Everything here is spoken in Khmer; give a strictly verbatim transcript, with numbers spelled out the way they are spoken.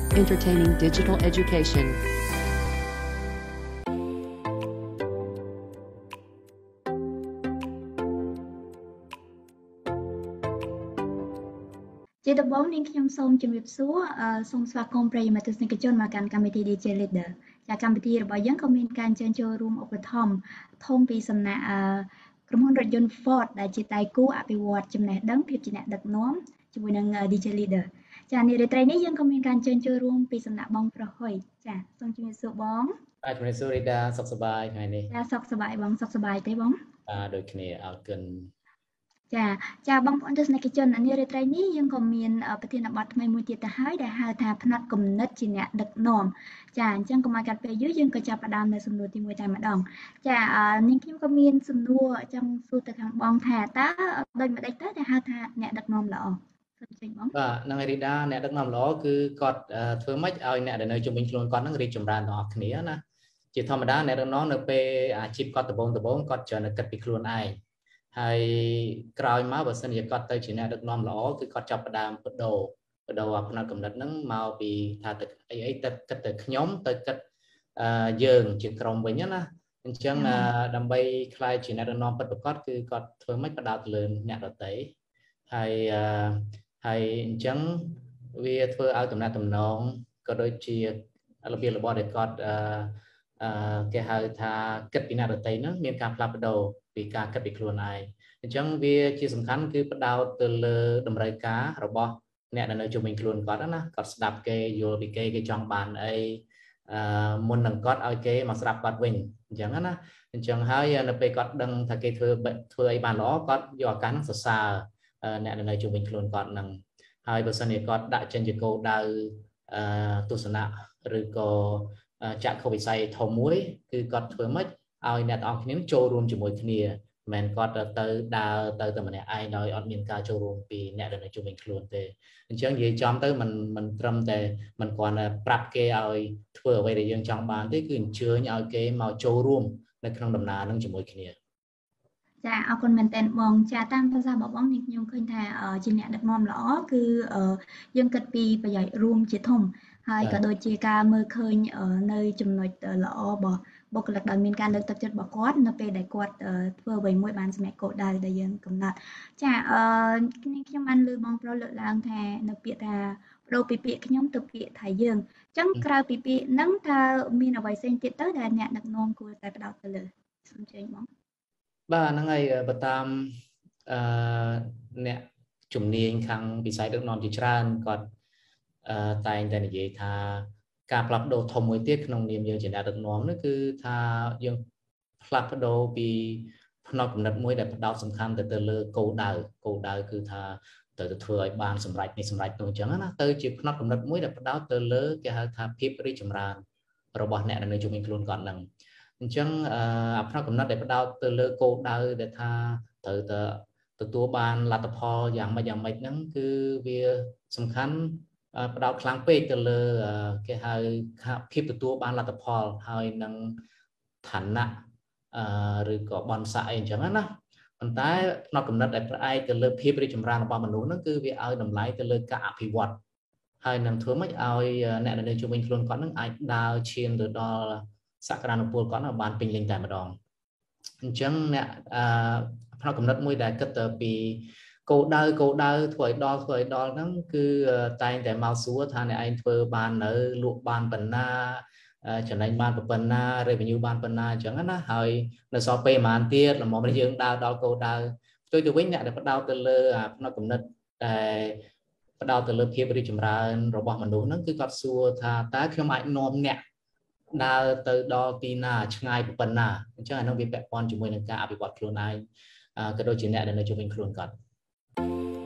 entertaining digital education. Chị đọc bốn nênខ្ញុំសូមជម្រាបសួរសូមស្វាគមន៍ប្រិយមិត្តទស្សនិកជនមកកាន់កម្មវិធី Digital Leader ចាកម្មវិធីរបស់យើងក៏មានការអញ្ជើញចូលរួមឧបត្ថម្ភធំពីសំណាក់ក្រុមហ៊ុនរថយន្ត Ford ដែលជាដៃគូអភិវឌ្ឍចំណេះដឹងភាពជាអ្នកដឹកនាំជាមួយនឹង Digital Leader ចានារីត្រីនេះយើងក៏មានការអញ្ជើញចូលរួមពីសំណាក់បងប្រុសហុយចាសូមជម្រាបសួរបងបាទជម្រាបសួររីតាសុខសប្បាយថ្ងៃនេះចាសុខសប្បាយបងសុខសប្បាយទេបងបាទដូចគ្នាអរគុណចាចាបងប្អូនទស្សនិកជននារីត្រីនេះយើងក៏មានប្រធានបទថ្មីមួយទៀតទៅហើយដែលហៅថាផ្នែកគំនិតជាអ្នកដឹកនាំចាអញ្ចឹងកុំឲ្យកាត់ពេលយូរយើងក៏ចាប់ផ្ដើមនៅសំណួរទីមួយតែម្ដងចានាងខ្ញុំក៏មានសំណួរចង់សួរទៅខាងបងថាតើដូចម្ដេចទៅដែលហៅថាអ្នកដឹកនាំល្អសូមចេញបងបាទនឹងរីដាអ្នកដឹកនាំល្អគឺគាត់ធ្វើម៉េចឲ្យអ្នកដែលនៅជុំវិញខ្លួនគាត់នឹងរីកចម្រើនទាំងអស់គ្នាណាជាធម្មតាអ្នកដឹកនាំនៅពេលអាជីពគាត់ដំបូងដំបូងគាត់ច្រើនតែគិតពីខ្លួនឯងហើយក្រោយមកបើសិនជាគាត់ទៅជាអ្នកដឹកនាំល្អគឺគាត់ចាប់ផ្ដើមបដូរបដូរផ្នែកកំណត់ហ្នឹងមកពីថាទៅអីអីទៅគិតទៅខ្ញុំទៅគិតយើងជាក្រុមវិញណាអញ្ចឹងដើម្បីខ្លាយជាអ្នកដឹកនាំពិតប្រាកដគឺគាត់ធ្វើម៉េចបដោតទៅលើអ្នកដទៃហើយហើយអញ្ចឹងវាធ្វើឲ្យតំណែងតំណងក៏ដូចជារបៀបរបបដែលគាត់អឺគេហៅថាគិតពីអ្នកដទៃហ្នឹងមានការផ្លាស់ប្ដូរពីការគិតពីខ្លួនឯងអញ្ចឹងវាជាសំខាន់គឺផ្ដោតទៅលើតម្រូវការរបស់អ្នកដែលនៅជុំវិញខ្លួនគាត់ណាគាត់ស្ដាប់គេយល់ពីគេគេចង់បានអីអឺមុននឹងគាត់ឲ្យគេមកស្ដាប់គាត់វិញអញ្ចឹងណាអញ្ចឹងហើយនៅពេលគាត់ដឹងថាគេធ្វើធ្វើអីបានល្អគាត់យកឱកាសហ្នឹងសរសើរអ្នកដែលនៅជុំវិញខ្លួនគាត់ហ្នឹងហើយបើសិនជាគាត់ដាក់ចេញជាគោលដៅអឺទស្សនៈឬក៏ចក្ខុវិស័យធំមួយគឺគាត់ធ្វើម៉េចឲ្យអ្នកទាំងអស់គ្នាចូលរួមជាមួយគ្នាមិនមែនគាត់ទៅដើរទៅតែម្នាក់ឯងដោយអត់មានការចូលរួមពីអ្នកដែលនៅជុំវិញខ្លួនទេអញ្ចឹងនិយាយចំទៅមិនមិនត្រឹមតែមិនគ្រាន់តែប្រាប់គេឲ្យធ្វើអ្វីដែលយើងចង់បានទេគឺអញ្ជើញឲ្យគេមកចូលរួមនៅក្នុងដំណើរនឹងជាមួយគ្នាចាអរគុណមែនទែនបងចាតាមភាសារបស់បងនេះខ្ញុំឃើញថាជាអ្នកដឹកនាំល្អគឺយើងគិតពីប្រយោជន៍រួមជាធំហើយក៏ដូចជាការមើលឃើញនៅចំណុចល្អរបស់បុគ្គលិកដែលមានការលើកទឹកចិត្តរបស់គាត់នៅពេលដែលគាត់ធ្វើអ្វីមួយបានសម្រេចគោលដៅដែលយើងកំណត់ចាអឺខ្ញុំបានលើបងប្រុសលើកឡើងថានៅពាក្យថាបដូរពីពាក្យខ្ញុំទៅពាក្យថាយើងអញ្ចឹងក្រៅពីពាក្យហ្នឹងតើមានអ្វីផ្សេងទៀតទៅដែលអ្នកដឹកនាំគួរតែផ្ដោតទៅលើសូមជើញបងបាទហ្នឹងហើយបើតាមអឺអ្នកជំនាញខាងវិស័យដឹកនាំជាច្រើនគាត់អឺតែងតែនិយាយថាការផ្លាស់ប្ដូរធំមួយទៀតក្នុងនាមយើងជាអ្នកដឹកនាំនោះគឺថាយើងផ្លាស់ប្ដូរពីផ្នែកគំនិតមួយដែលផ្ដោតសំខាន់ទៅទៅលើគោលដៅគោលដៅគឺថាទៅទៅធ្វើឲ្យបានសម្រេចនេះសម្រេចនោះអញ្ចឹងណាទៅជាផ្នែកគំនិតមួយដែលផ្ដោតទៅលើគេហៅថាភាពរីកចម្រើនរបស់អ្នកនៅជុំវិញខ្លួនគាត់ហ្នឹងអញ្ចឹងអាផ្នែកកំណត់ដែលផ្ដោតទៅលើគោលដៅដែលថាត្រូវទៅទទួលបានលទ្ធផលយ៉ាងម៉េចយ៉ាងម៉េចហ្នឹងគឺវាសំខាន់ផ្ដោតខ្លាំងពេកទៅលើគេហៅភាពទទួលបានលទ្ធផលហើយនឹងឋានៈឬក៏បនស័កអីអញ្ចឹងណាប៉ុន្តែផ្នែកកំណត់ដែលផ្អែកទៅលើភាពរីកចម្រើនរបស់មនុស្សហ្នឹងគឺវាឲ្យតម្លៃទៅលើការអភិវឌ្ឍហើយនឹងធ្វើម៉េចឲ្យអ្នកដែលនៅជុំវិញខ្លួនគាត់ហ្នឹងអាចដើរឈានទៅដល់សក្តានុពលគាត់បានពេញលេញតែម្ដងអញ្ចឹងអ្នកអឺផ្នែកកំណត់មួយដែលគិតទៅពីគោលដៅគោលដៅធ្វើឲ្យដល់ធ្វើឲ្យដល់ហ្នឹងគឺតែងតែមកសួរថាអ្នកឯងធ្វើបាននៅលក់បានប៉ុណ្ណាចំណេញបានប៉ុណ្ណា revenue បានប៉ុណ្ណាអញ្ចឹងណាហើយនៅសល់ពេលប្រហែលទៀតល្មមយើងដើរដល់គោលដៅផ្ទុយទៅវិញអ្នកដែលផ្ដោតទៅលើផ្នែកកំណត់តែផ្ដោតទៅលើភាពរីកចម្រើនរបស់មនុស្សហ្នឹងគឺគាត់សួរថាតើខ្ញុំអាចនាំអ្នកដើរទៅដល់ទីណាឆ្ងាយប៉ុណ្ណាអញ្ចឹងអានោះវាពាក់ព័ន្ធជាមួយនឹងការអភិវឌ្ឍខ្លួនឯងក៏ដូចជាអ្នកដែលនៅជុំវិញខ្លួនគាត់